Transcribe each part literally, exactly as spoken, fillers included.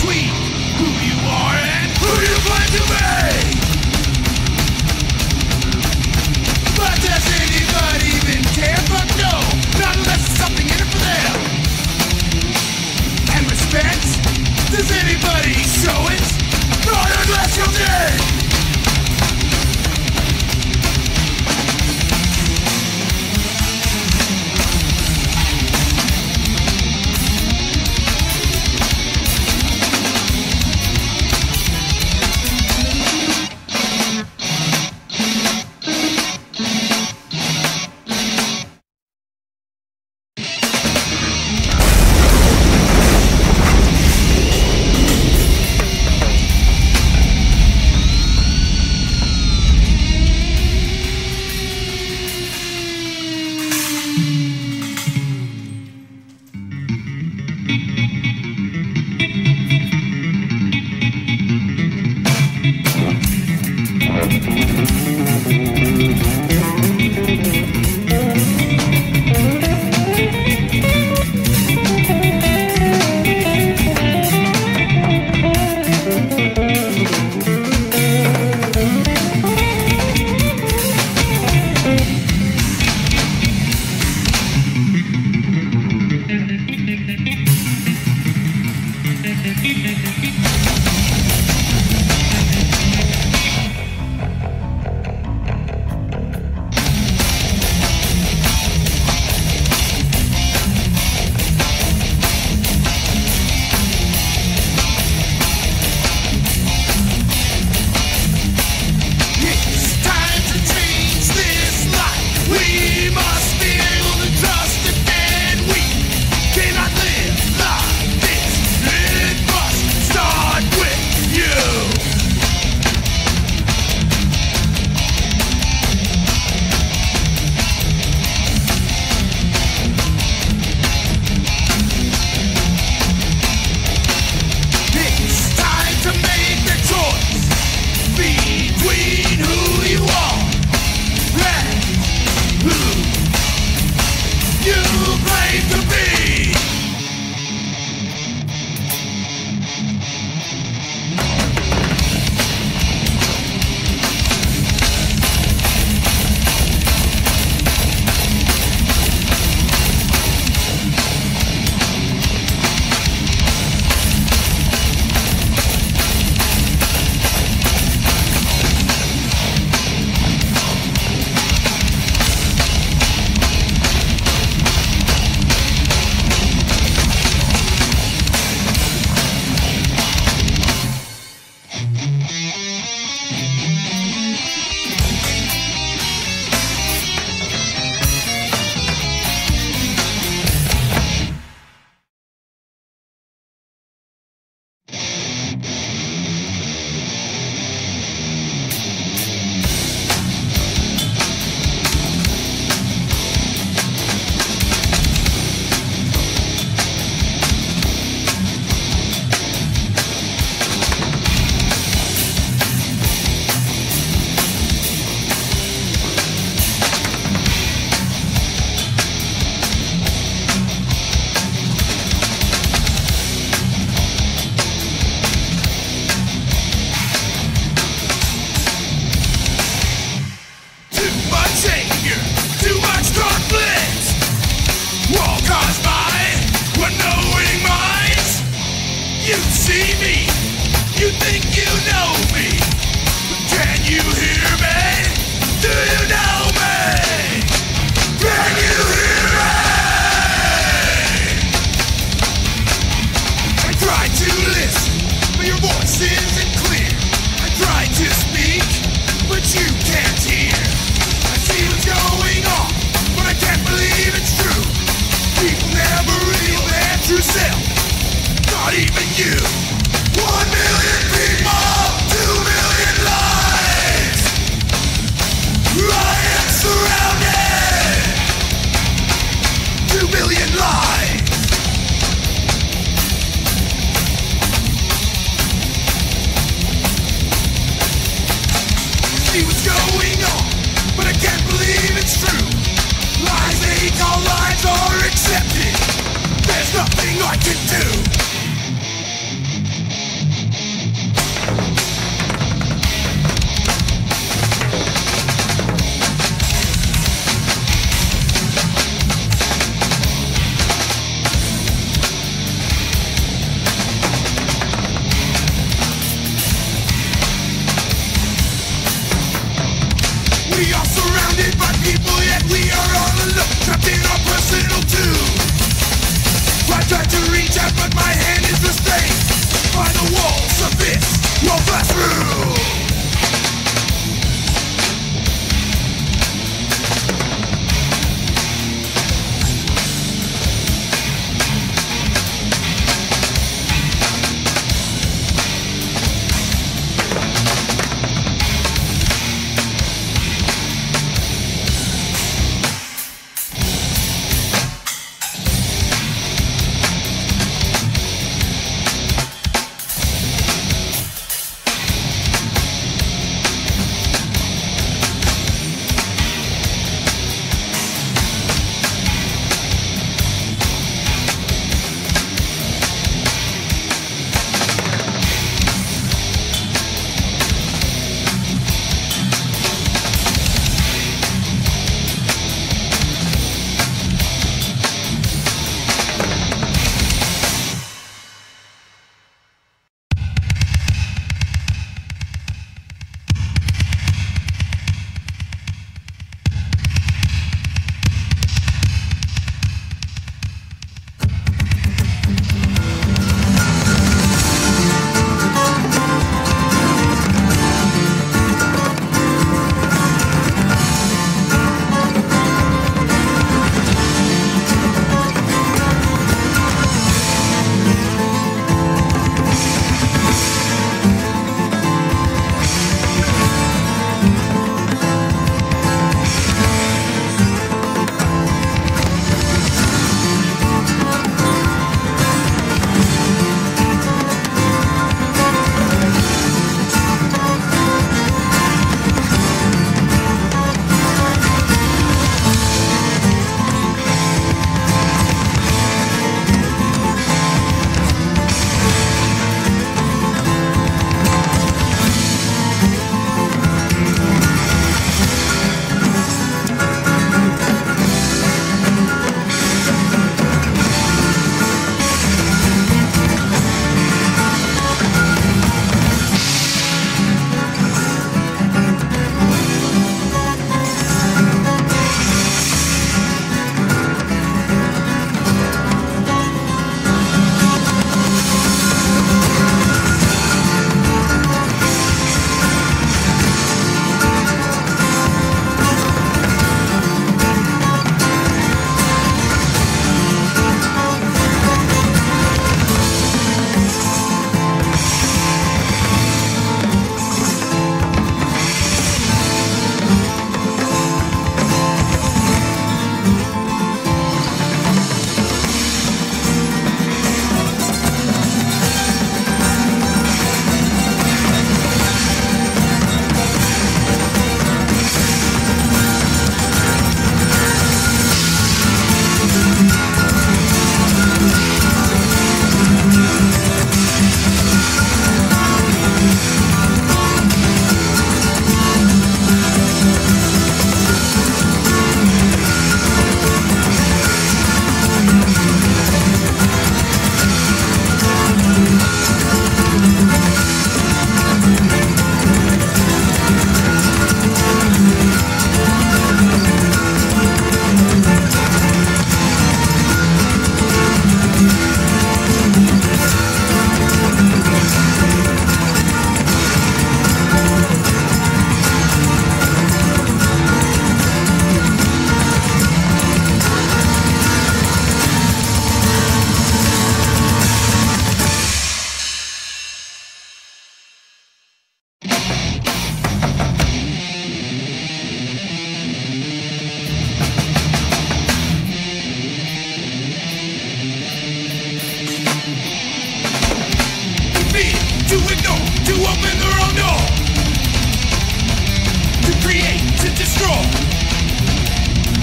between who you are and who you claim to be. But does anybody even care? But no, not unless there's something in it for them. And respect? Does anybody show it? Not unless you're dead.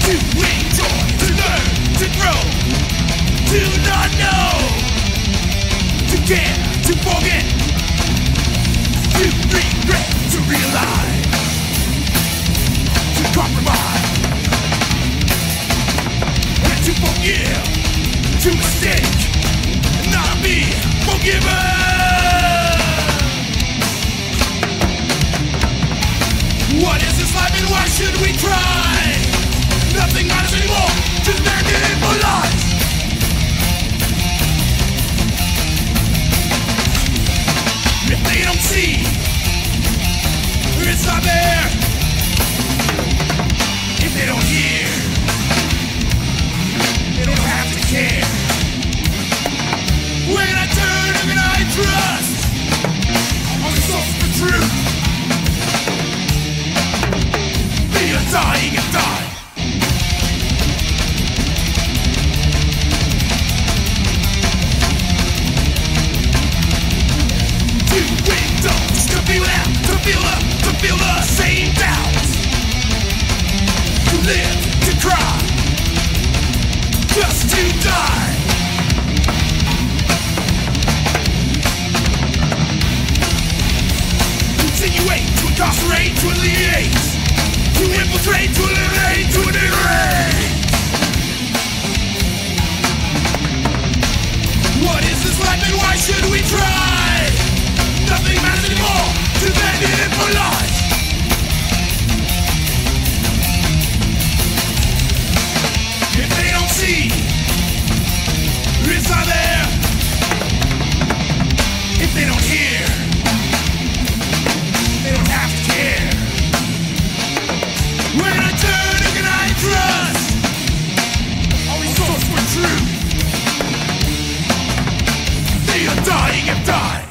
To enjoy, to learn, to grow, to not know, to care, to forget, to regret, to realize, to compromise, and to forgive, to mistake, and not be forgiven. What is this life and why should we try? Nothing matters anymore, just banded for lies. If they don't see, it's not there. If they don't hear, they don't have to care. When I turn, who can I trust? On the source of the truth. Be a dying and die. Two windows to feel out, to feel up, to feel the same doubts. To live, to cry, just to die. Insinuate, to incarcerate, to alleviate, to infiltrate, to eliminate, to integrate. What is this life and why should we try? Nothing matters anymore, to bend it for life. If they don't see, it's not there. If they don't hear, they don't have to care. When I turn, who can I trust? Always source for truth. They are dying and die.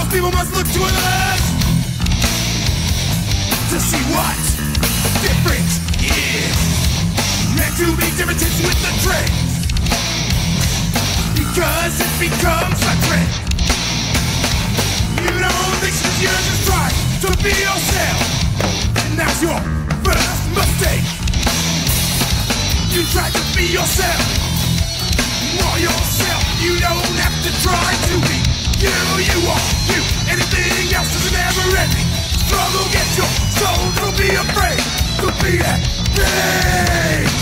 most people must look to others to see what different is, and to make differences with the trends, because it becomes a trend. You don't think since you're just trying to be yourself, and that's your first mistake. You try to be yourself, more yourself. You don't have to try to be you. You are you. Anything else is never ending struggle. Get your soul. Don't be afraid to be that thing.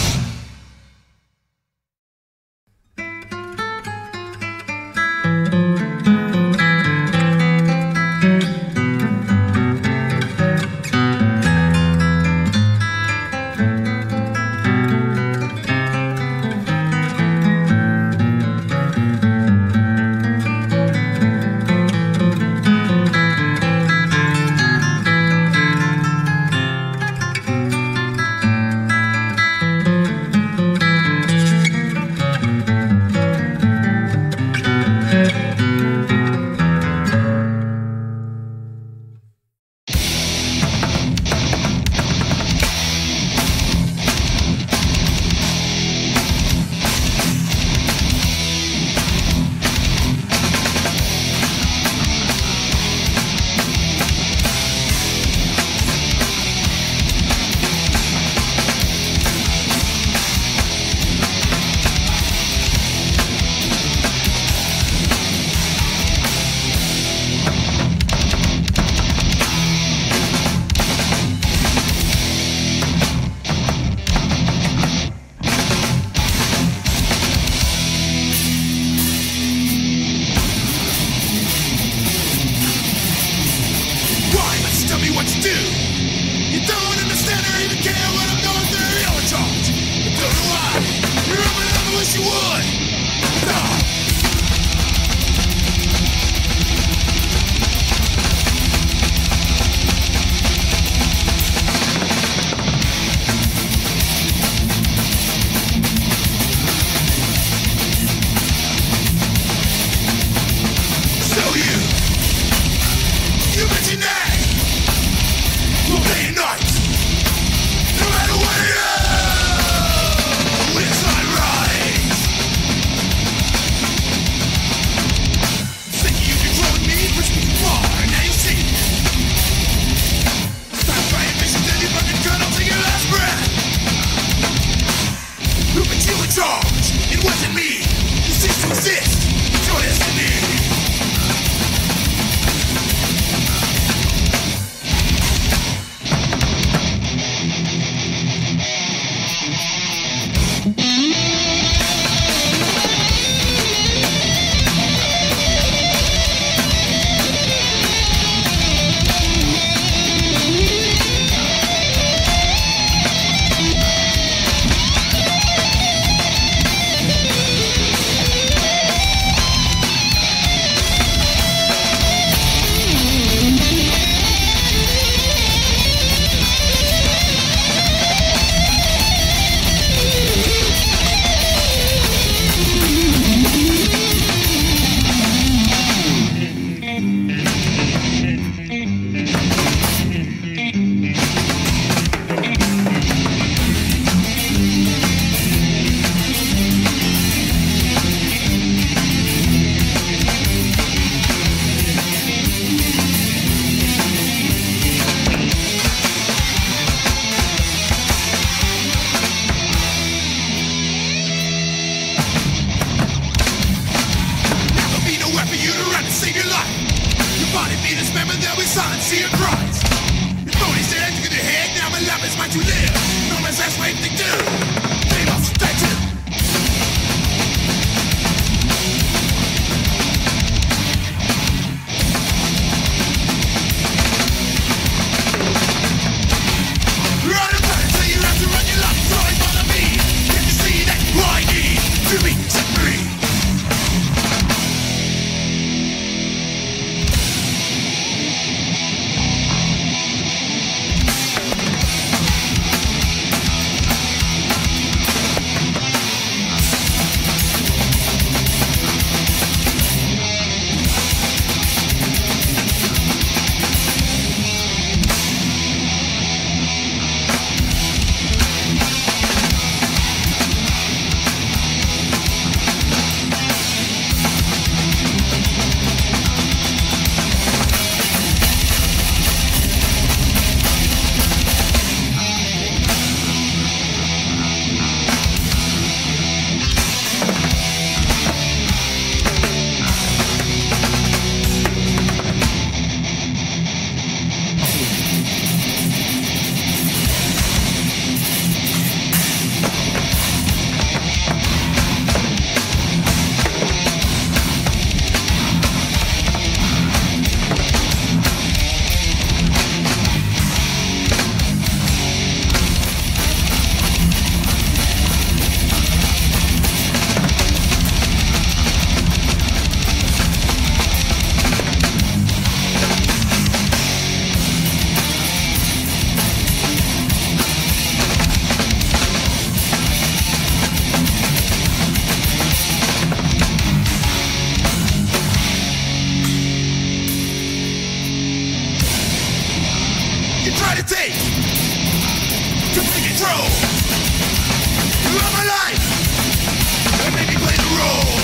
try to take, to take control of my life, and make me play the role.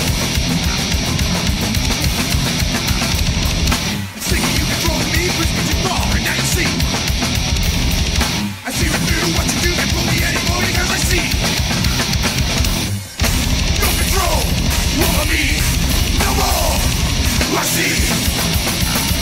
Thinking you control me, push me too far, and now you see. I see right through what you do, can't fool me anymore because I see. No control over me, no more. I see.